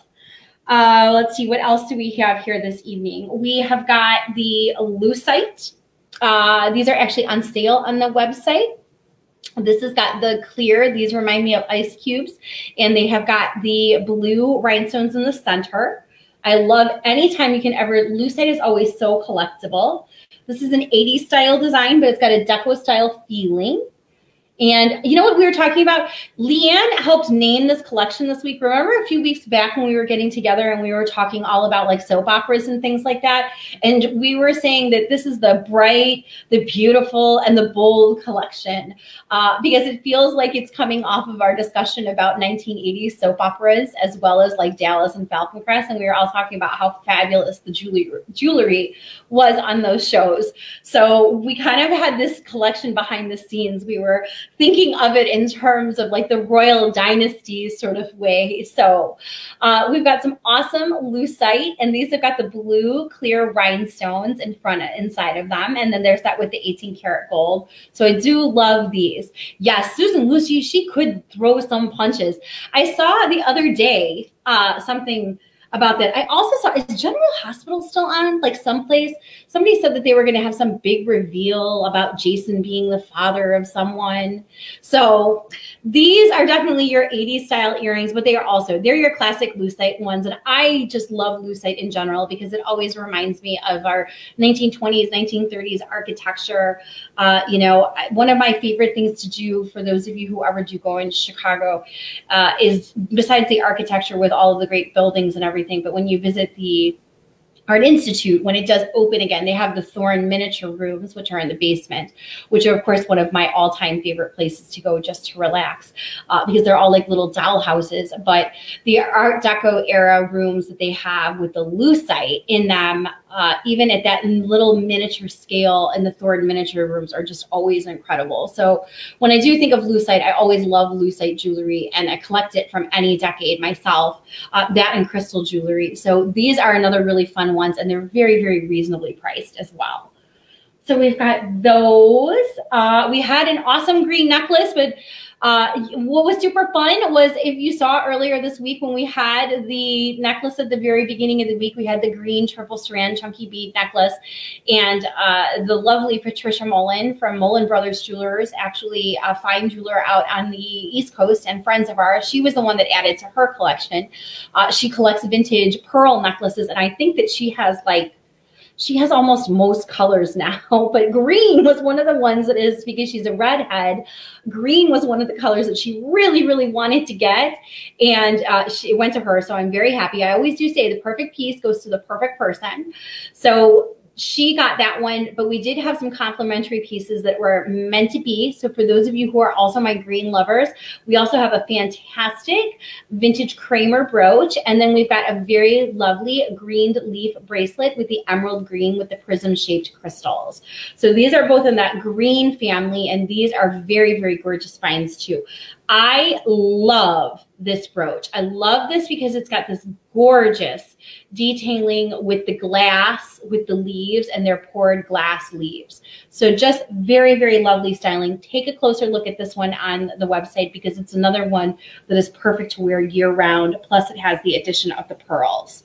Uh, let's see, what else do we have here this evening? We have got the lucite. Uh, these are actually on sale on the website. This has got the clear, these remind me of ice cubes, and they have got the blue rhinestones in the center. I love anytime you can ever, lucite is always so collectible. This is an eighties style design, but it's got a deco style feeling. And you know what we were talking about? Leanne helped name this collection this week. Remember a few weeks back when we were getting together and we were talking all about like soap operas and things like that? And we were saying that this is the bright, the beautiful, and the bold collection uh, because it feels like it's coming off of our discussion about nineteen eighties soap operas as well as like Dallas and Falcon Crest. And we were all talking about how fabulous the jewelry, jewelry was on those shows. So we kind of had this collection behind the scenes. We were thinking of it in terms of like the royal dynasty sort of way. So uh, we've got some awesome lucite, and these have got the blue clear rhinestones in front of, inside of them. And then there's that with the eighteen karat gold. So I do love these. Yes, Susan Lucy, she could throw some punches. I saw the other day uh, something about that. I also saw, is General Hospital still on? Like someplace, somebody said that they were going to have some big reveal about Jason being the father of someone. So these are definitely your eighties style earrings, but they are also, they're your classic lucite ones. And I just love lucite in general because it always reminds me of our nineteen twenties, nineteen thirties architecture. Uh, you know, one of my favorite things to do for those of you who ever do go into Chicago uh, is besides the architecture with all of the great buildings and everything, but when you visit the Art Institute, when it does open again, they have the Thorne miniature rooms, which are in the basement, which are, of course, one of my all-time favorite places to go just to relax uh, because they're all like little doll houses. But the Art Deco era rooms that they have with the lucite in them, uh, even at that little miniature scale, and the Thorne miniature rooms are just always incredible. So when I do think of lucite, I always love lucite jewelry, and I collect it from any decade myself, uh, that and crystal jewelry. So these are another really fun ones, and they're very, very reasonably priced as well. So we've got those. Uh, we had an awesome green necklace, but uh, what was super fun was, if you saw earlier this week when we had the necklace at the very beginning of the week, we had the green triple strand chunky bead necklace, and uh, the lovely Patricia Mullen from Mullen Brothers Jewelers, actually a fine jeweler out on the East Coast and friends of ours. She was the one that added to her collection. Uh, she collects vintage pearl necklaces, and I think that she has like She has almost most colors now, but green was one of the ones that is, because she's a redhead, green was one of the colors that she really, really wanted to get, and uh, she, it went to her, so I'm very happy. I always do say the perfect piece goes to the perfect person. So she got that one, but we did have some complimentary pieces that were meant to be. So for those of you who are also my green lovers, we also have a fantastic vintage Kramer brooch. And then we've got a very lovely greened leaf bracelet with the emerald green with the prism shaped crystals. So these are both in that green family, and these are very, very gorgeous finds too. I love this brooch. I love this because it's got this gorgeous detailing with the glass, with the leaves, and they're poured glass leaves. So just very, very lovely styling. Take a closer look at this one on the website because it's another one that is perfect to wear year round. Plus it has the addition of the pearls.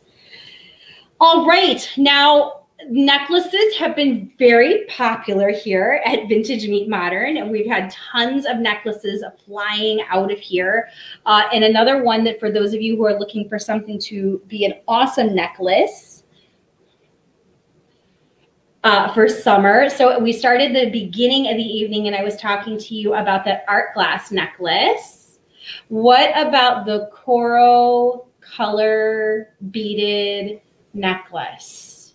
All right, now, necklaces have been very popular here at Vintage Meet Modern, and we've had tons of necklaces flying out of here. Uh, and another one that, for those of you who are looking for something to be an awesome necklace uh, for summer. So we started the beginning of the evening, and I was talking to you about that art glass necklace. What about the coral color beaded necklace?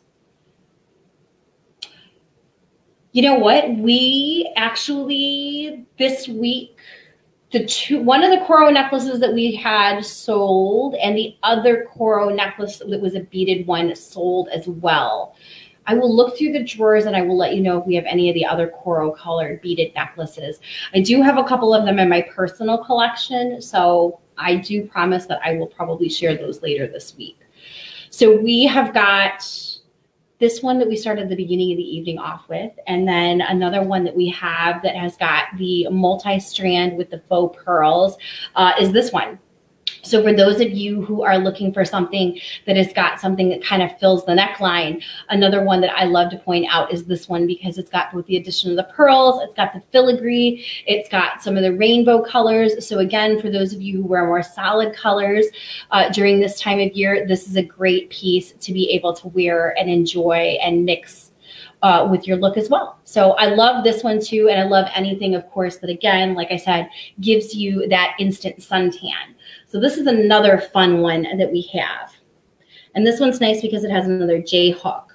You know what? We actually, this week, the two, one of the coral necklaces that we had sold, and the other coral necklace that was a beaded one sold as well. I will look through the drawers and I will let you know if we have any of the other coral colored beaded necklaces. I do have a couple of them in my personal collection, so I do promise that I will probably share those later this week. So we have got this one that we started the beginning of the evening off with, and then another one that we have that has got the multi-strand with the faux pearls uh, is this one. So for those of you who are looking for something that has got something that kind of fills the neckline, another one that I love to point out is this one, because it's got both the addition of the pearls, it's got the filigree, it's got some of the rainbow colors. So again, for those of you who wear more solid colors uh, during this time of year, this is a great piece to be able to wear and enjoy and mix Uh, with your look as well. So I love this one too. And I love anything, of course, that again, like I said, gives you that instant suntan. So this is another fun one that we have. And this one's nice because it has another J hook.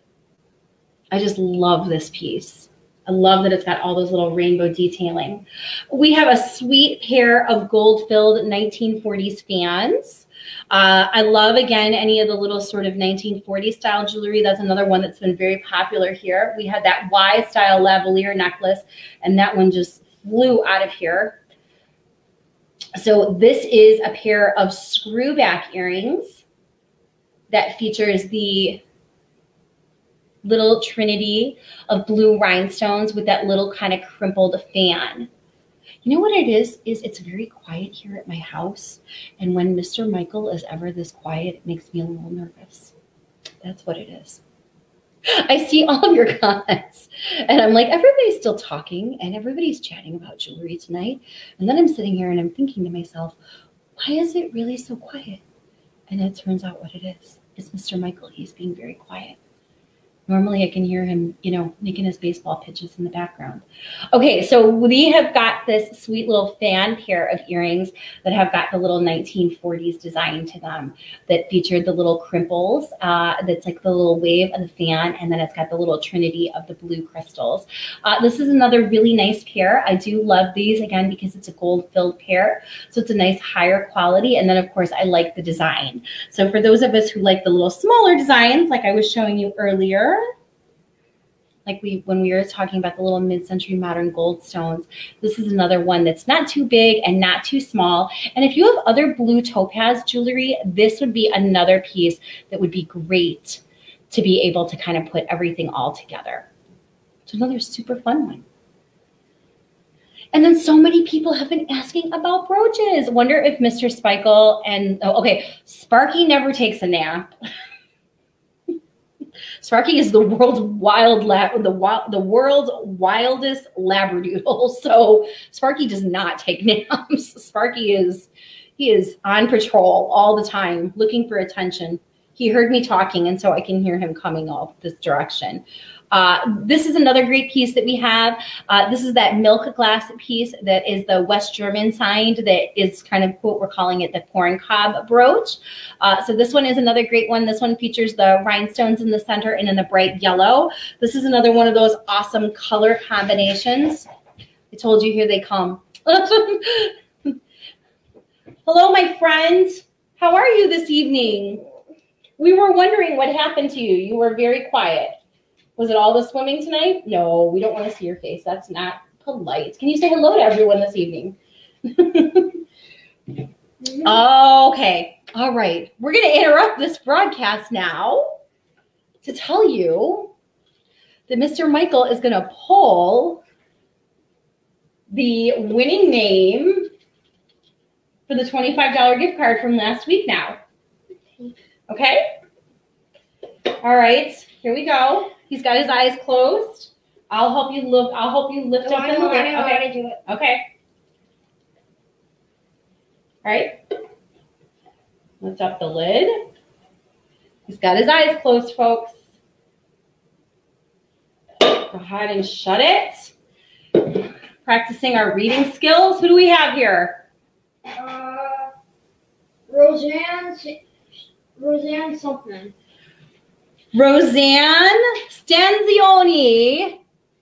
I just love this piece. I love that it's got all those little rainbow detailing. We have a sweet pair of gold-filled nineteen forties fans. Uh, I love, again, any of the little sort of nineteen forties style jewelry. That's another one that's been very popular here. We had that Y style lavalier necklace, and that one just flew out of here. So this is a pair of screwback earrings that features the little trinity of blue rhinestones with that little kind of crimpled fan. You know what it is? Is it's very quiet here at my house. And when Mister Michael is ever this quiet, it makes me a little nervous. That's what it is. I see all of your comments and I'm like, everybody's still talking and everybody's chatting about jewelry tonight. And then I'm sitting here and I'm thinking to myself, why is it really so quiet? And it turns out what it is. It's Mister Michael. He's being very quiet. Normally I can hear him, you know, making his baseball pitches in the background. Okay, so we have got this sweet little fan pair of earrings that have got the little nineteen forties design to them that featured the little crimples. Uh, that's like the little wave of the fan, and then it's got the little trinity of the blue crystals. Uh, this is another really nice pair. I do love these, again, because it's a gold-filled pair. So it's a nice higher quality, and then, of course, I like the design. So for those of us who like the little smaller designs, like I was showing you earlier, like we when we were talking about the little mid-century modern gold stones, this is another one that's not too big and not too small. And if you have other blue topaz jewelry, this would be another piece that would be great to be able to kind of put everything all together. It's another super fun one. And then so many people have been asking about brooches. Wonder if Mister Spikel and, oh, okay, Sparky never takes a nap. Sparky is the world's wild lab, the wild, the world's wildest labradoodle. So Sparky does not take naps. Sparky is, he is on patrol all the time, looking for attention. He heard me talking, and so I can hear him coming off this direction. Uh, this is another great piece that we have. Uh, this is that milk glass piece that is the West German signed that is kind of what we're calling it the corn cob brooch. Uh, so this one is another great one. This one features the rhinestones in the center and in the bright yellow. This is another one of those awesome color combinations. I told you, here they come. Hello, my friend. How are you this evening? We were wondering what happened to you. You were very quiet. Was it all the swimming tonight? No, we don't want to see your face. That's not polite. Can you say hello to everyone this evening? Okay. All right. We're going to interrupt this broadcast now to tell you that Mister Michael is going to pull the winning name for the twenty-five dollar gift card from last week now. Okay? All right. Here we go. He's got his eyes closed. I'll help you look. I'll help you lift no, up I in know, the lid. I know Okay. how to do it. Okay. All right. Lift up the lid. He's got his eyes closed, folks. Go ahead and shut it. Practicing our reading skills. Who do we have here? Uh, Roseanne, Roseanne something. Roseanne Stanzioni.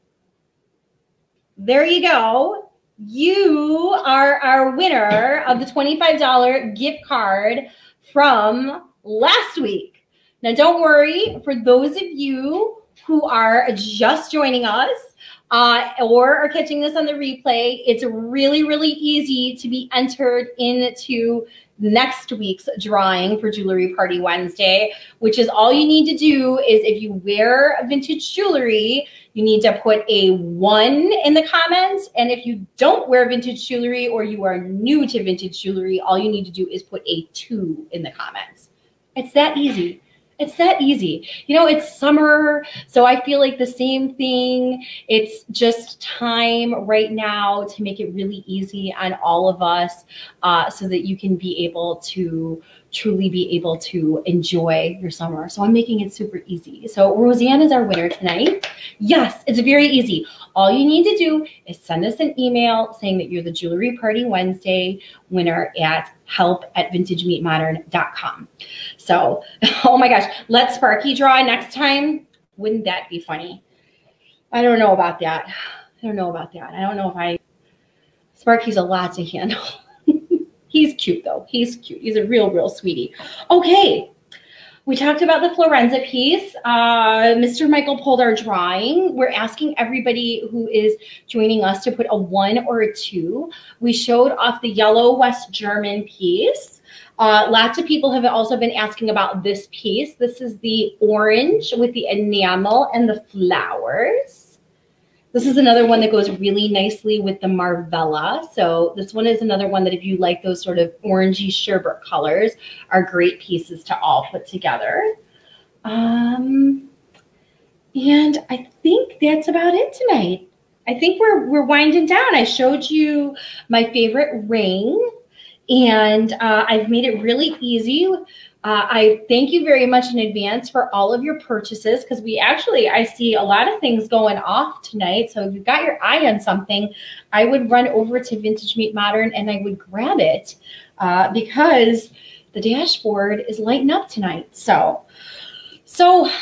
There you go. You are our winner of the twenty-five dollar gift card from last week. Now, don't worry, for those of you who are just joining us uh, or are catching this on the replay, it's really, really easy to be entered into next week's drawing for Jewelry Party Wednesday, which is all you need to do is if you wear vintage jewelry, you need to put a one in the comments. And if you don't wear vintage jewelry or you are new to vintage jewelry, all you need to do is put a two in the comments. It's that easy. It's that easy. You know, it's summer, so I feel like the same thing. It's just time right now to make it really easy on all of us uh, so that you can be able to truly be able to enjoy your summer. So I'm making it super easy. So Roseanne is our winner tonight. Yes, it's very easy. All you need to do is send us an email saying that you're the Jewelry Party Wednesday winner at help at vintage meet modern dot com. So, oh my gosh, let Sparky draw next time. Wouldn't that be funny? I don't know about that. I don't know about that. I don't know if I, Sparky's a lot to handle. He's cute though. He's cute. He's a real, real sweetie. Okay. We talked about the Florenza piece. Uh, Mister Michael pulled our drawing. We're asking everybody who is joining us to put a one or a two. We showed off the yellow West German piece. Uh, lots of people have also been asking about this piece. This is the orange with the enamel and the flowers. This is another one that goes really nicely with the Marvella. So this one is another one that if you like those sort of orangey sherbet colors are great pieces to all put together. Um, and I think that's about it tonight. I think we're, we're winding down. I showed you my favorite ring and uh, I've made it really easy. Uh, I thank you very much in advance for all of your purchases because we actually, I see a lot of things going off tonight. So if you've got your eye on something, I would run over to Vintage Meet Modern and I would grab it uh, because the dashboard is lighting up tonight. So, so that's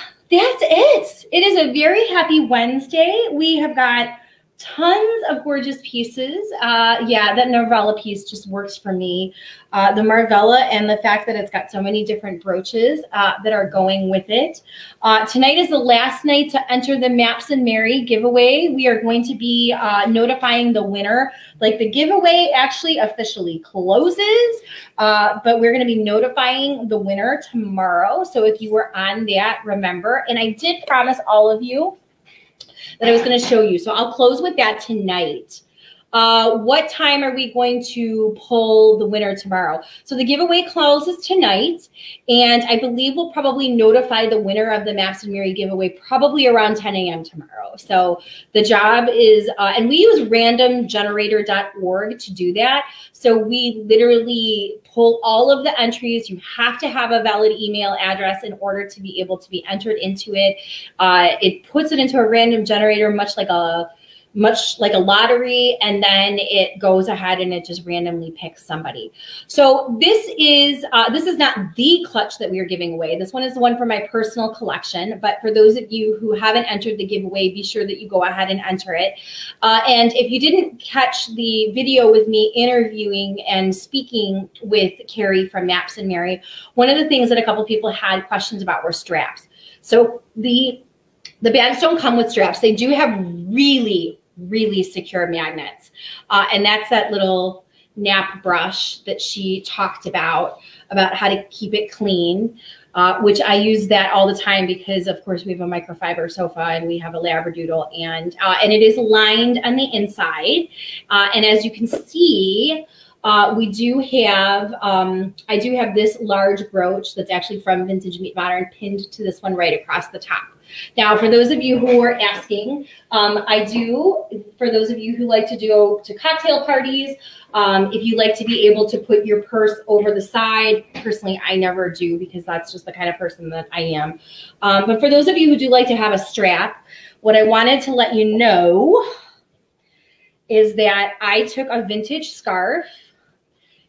it. It is a very happy Wednesday. We have got tons of gorgeous pieces. Uh, yeah, that Marvella piece just works for me. Uh, the Marvella and the fact that it's got so many different brooches uh, that are going with it. Uh, tonight is the last night to enter the Maps and Mary giveaway. We are going to be uh, notifying the winner. Like the giveaway actually officially closes, uh, but we're going to be notifying the winner tomorrow. So if you were on that, remember. And I did promise all of you that I was going to show you. So I'll close with that tonight. Uh, what time are we going to pull the winner tomorrow? So the giveaway closes tonight, and I believe we'll probably notify the winner of the Maps and Mary giveaway probably around ten A M tomorrow. So the job is, uh, and we use random generator dot org to do that. So we literally pull all of the entries. You have to have a valid email address in order to be able to be entered into it. Uh, it puts it into a random generator, much like a much like a lottery, and then it goes ahead and it just randomly picks somebody. So this is uh, this is not the clutch that we are giving away. This one is the one for my personal collection, but for those of you who haven't entered the giveaway, be sure that you go ahead and enter it. Uh, and if you didn't catch the video with me interviewing and speaking with Carrie from Maps and Mary, one of the things that a couple people had questions about were straps. So the the bags don't come with straps. They do have really really secure magnets. Uh, and that's that little nap brush that she talked about, about how to keep it clean, uh, which I use that all the time because of course we have a microfiber sofa and we have a Labradoodle, and, uh, and it is lined on the inside. Uh, and as you can see, Uh, we do have, um, I do have this large brooch that's actually from Vintage Meet Modern pinned to this one right across the top. Now, for those of you who are asking, um, I do, for those of you who like to go to cocktail parties, um, if you like to be able to put your purse over the side, personally, I never do because that's just the kind of person that I am. Um, but for those of you who do like to have a strap, what I wanted to let you know is that I took a vintage scarf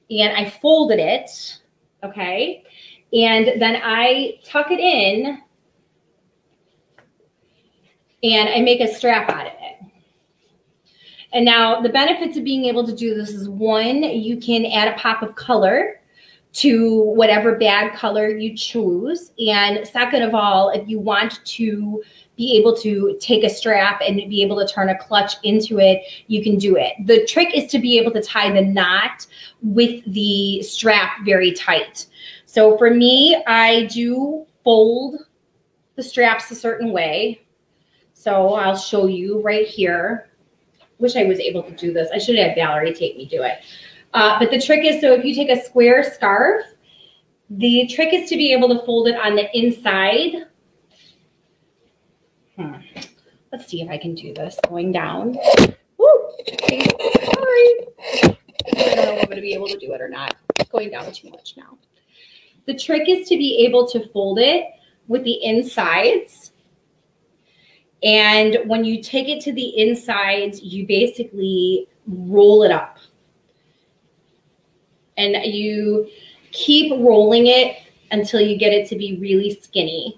and I folded it, okay? And then I tuck it in and I make a strap out of it. And now the benefits of being able to do this is, one, you can add a pop of color to whatever bag color you choose. And second of all, if you want to be able to take a strap and be able to turn a clutch into it, you can do it. The trick is to be able to tie the knot with the strap very tight. So for me, I do fold the straps a certain way. So I'll show you right here. Wish I was able to do this. I should have Valerie take me do it. Uh, but the trick is, so if you take a square scarf, the trick is to be able to fold it on the inside. Hmm. Let's see if I can do this going down. Woo! Okay. Sorry. I don't know if I'm going to be able to do it or not. It's going down too much now. The trick is to be able to fold it with the insides. And when you take it to the insides, you basically roll it up. And you keep rolling it until you get it to be really skinny.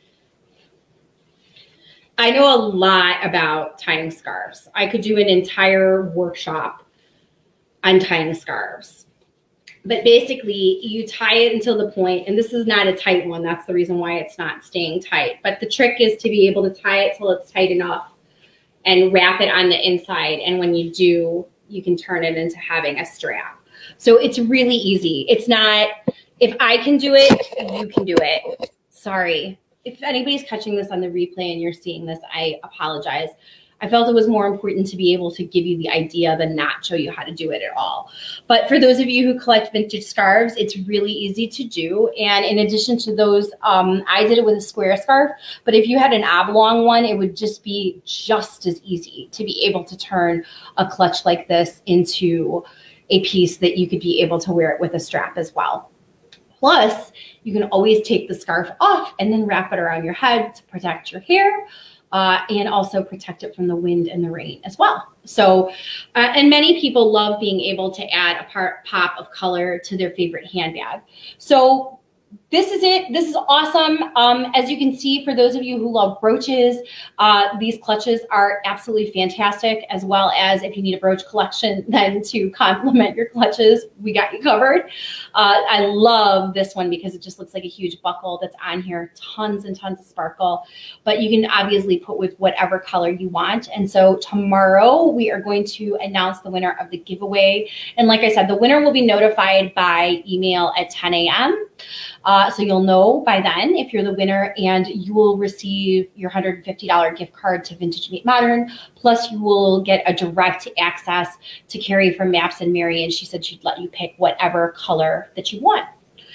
I know a lot about tying scarves. I could do an entire workshop on tying scarves. But basically, you tie it until the point, and this is not a tight one. That's the reason why it's not staying tight. But the trick is to be able to tie it till it's tight enough and wrap it on the inside. And when you do, you can turn it into having a strap. So it's really easy. It's not, if I can do it, you can do it. Sorry. If anybody's catching this on the replay and you're seeing this, I apologize. I felt it was more important to be able to give you the idea than not show you how to do it at all. But for those of you who collect vintage scarves, it's really easy to do. And in addition to those, um, I did it with a square scarf. But if you had an oblong one, it would just be just as easy to be able to turn a clutch like this into a piece that you could be able to wear it with a strap as well. Plus, you can always take the scarf off and then wrap it around your head to protect your hair. Uh, and also protect it from the wind and the rain as well. So, uh, and many people love being able to add a part, pop of color to their favorite handbag. So this is it. This is awesome. Um, as you can see, for those of you who love brooches, uh, these clutches are absolutely fantastic, as well as if you need a brooch collection, then to complement your clutches, we got you covered. Uh, I love this one because it just looks like a huge buckle that's on here, tons and tons of sparkle, but you can obviously put with whatever color you want. And so tomorrow we are going to announce the winner of the giveaway. And like I said, the winner will be notified by email at ten A M Uh, so you'll know by then if you're the winner, and you will receive your one hundred fifty dollar gift card to Vintage Meet Modern. Plus you will get a direct access to Carrie from Maps and Mary, and she said she'd let you pick whatever color that you want.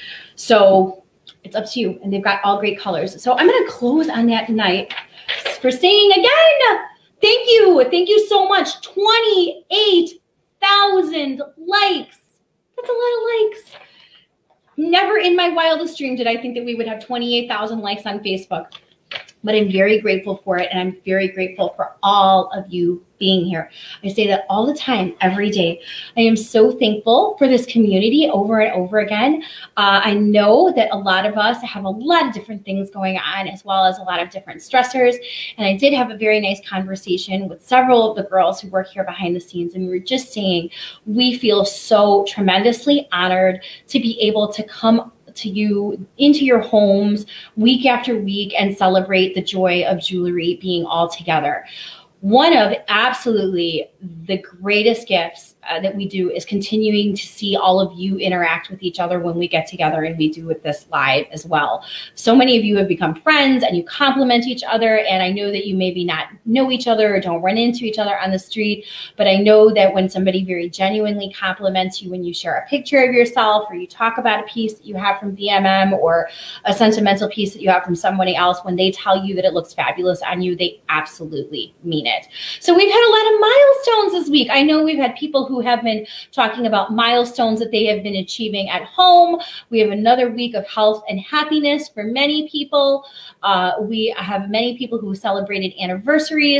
So it's up to you, and they've got all great colors. So I'm going to close on that tonight for saying again, thank you. Thank you so much. twenty-eight thousand likes. That's a lot of likes. Never in my wildest dream did I think that we would have twenty-eight thousand likes on Facebook, but I'm very grateful for it. And I'm very grateful for all of you being here. I say that all the time, every day. I am so thankful for this community over and over again. Uh, I know that a lot of us have a lot of different things going on, as well as a lot of different stressors. And I did have a very nice conversation with several of the girls who work here behind the scenes. And we were just saying, we feel so tremendously honored to be able to come to you into your homes week after week and celebrate the joy of jewelry being all together. One of absolutely the greatest gifts uh, that we do is continuing to see all of you interact with each other when we get together, and we do with this live as well. So many of you have become friends and you compliment each other, and I know that you maybe not know each other or don't run into each other on the street, but I know that when somebody very genuinely compliments you, when you share a picture of yourself or you talk about a piece that you have from V M M or a sentimental piece that you have from somebody else, when they tell you that it looks fabulous on you, they absolutely mean it. So we've had a lot of milestones this week. I know we've had people who have been talking about milestones that they have been achieving at home. We have another week of health and happiness for many people. Uh, we have many people who celebrated anniversaries,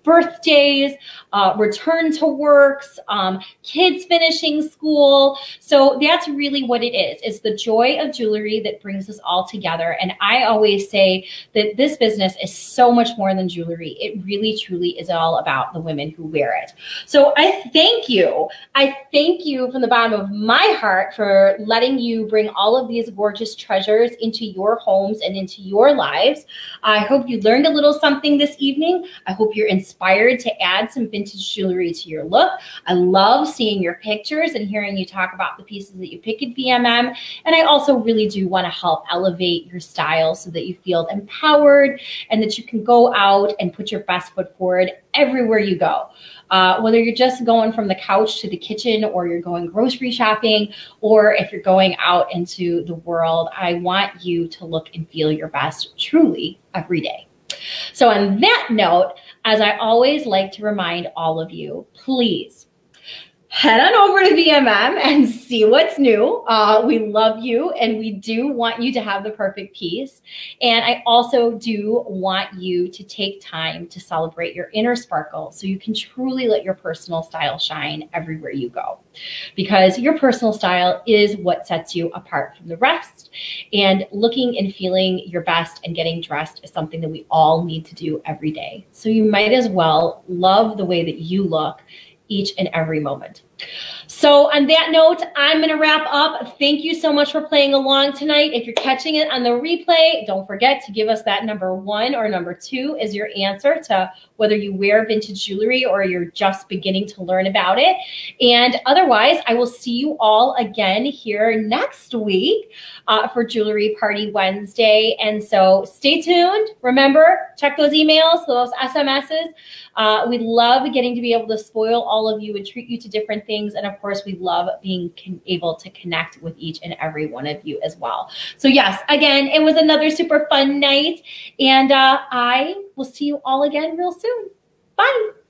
birthdays, uh, return to works, um, kids finishing school. So that's really what it is. It's the joy of jewelry that brings us all together. And I always say that this business is so much more than jewelry. It really, truly is all about the women who wear it. So I thank you. I thank you from the bottom of my heart for letting you bring all of these gorgeous treasures into your homes and into your lives. I hope you learned a little something this evening. I hope you're inspired to add some vintage jewelry to your look. I love seeing your pictures and hearing you talk about the pieces that you pick at V M M. And I also really do want to help elevate your style so that you feel empowered and that you can go out and put your best foot forward everywhere you go. Uh, whether you're just going from the couch to the kitchen, or you're going grocery shopping, or if you're going out into the world, I want you to look and feel your best truly every day. So on that note, as I always like to remind all of you, please head on over to V M M and see what's new. Uh, we love you, and we do want you to have the perfect piece. And I also do want you to take time to celebrate your inner sparkle so you can truly let your personal style shine everywhere you go. Because your personal style is what sets you apart from the rest. And looking and feeling your best and getting dressed is something that we all need to do every day. So you might as well love the way that you look each and every moment. So on that note, I'm going to wrap up. Thank you so much for playing along tonight. If you're catching it on the replay, don't forget to give us that number one or number two as your answer to whether you wear vintage jewelry or you're just beginning to learn about it. And otherwise, I will see you all again here next week uh, for Jewelry Party Wednesday. And so stay tuned. Remember, check those emails, those S M Ses. Uh, we love getting to be able to spoil all of you and treat you to different things. And of course, we love being able to connect with each and every one of you as well. So yes, again, it was another super fun night. And uh, I will see you all again real soon. Bye.